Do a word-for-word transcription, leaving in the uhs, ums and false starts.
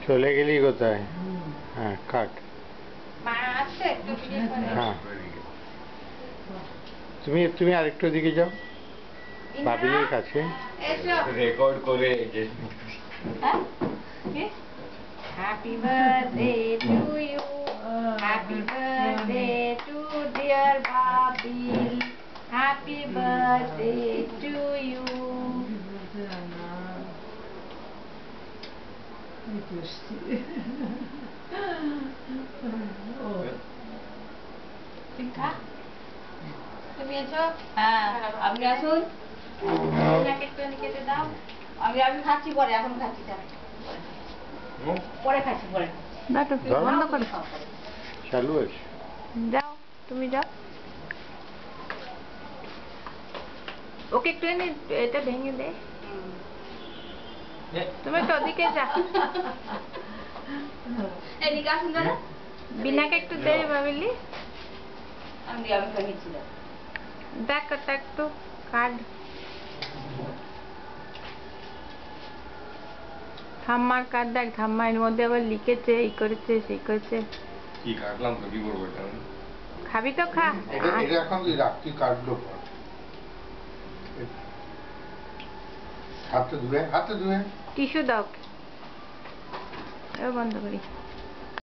চলে গেলি কোথায়? হ্যাঁ কাট। হ্যাঁ তুমি তুমি আরেকটু দিকে যাও, বাবিলের কাছে রেকর্ড করে। Happy birthday to you, happy birthday to dear Babil, happy birthday to you. তুমি এসো। হ্যাঁ আপনি আসুন, কেটে দাও। আমি আমি খাচ্ছি পরে, এখন খাচ্ছি পরে খাচ্ছি পরে। বন্ধ করো, চালু আছে। যাও তুমি যাও, ওকে একটু এনে এটা ভেঙে দে। তুমি তো ওদিকে যা, এদিকে আসুন দাদা, বিনাকে একটু দে ভাবিলি। আমি আমি খাচ্ছি দাদা, দেখ ওটা একটু কাট। ঠাম্মার কাট দেখ, ঠাম্মা এর মধ্যে আবার লিখেছে, এই করেছে সেই করেছে। কি কাটলাম তো, কি করবো এটা? খাবি তো খা। এটা এটা এখন তুই রাখ, তুই কাটলো পর। হাতে ধুয়ে, হাতে ধুয়ে টিস্যু দাও, এও বন্ধ করি।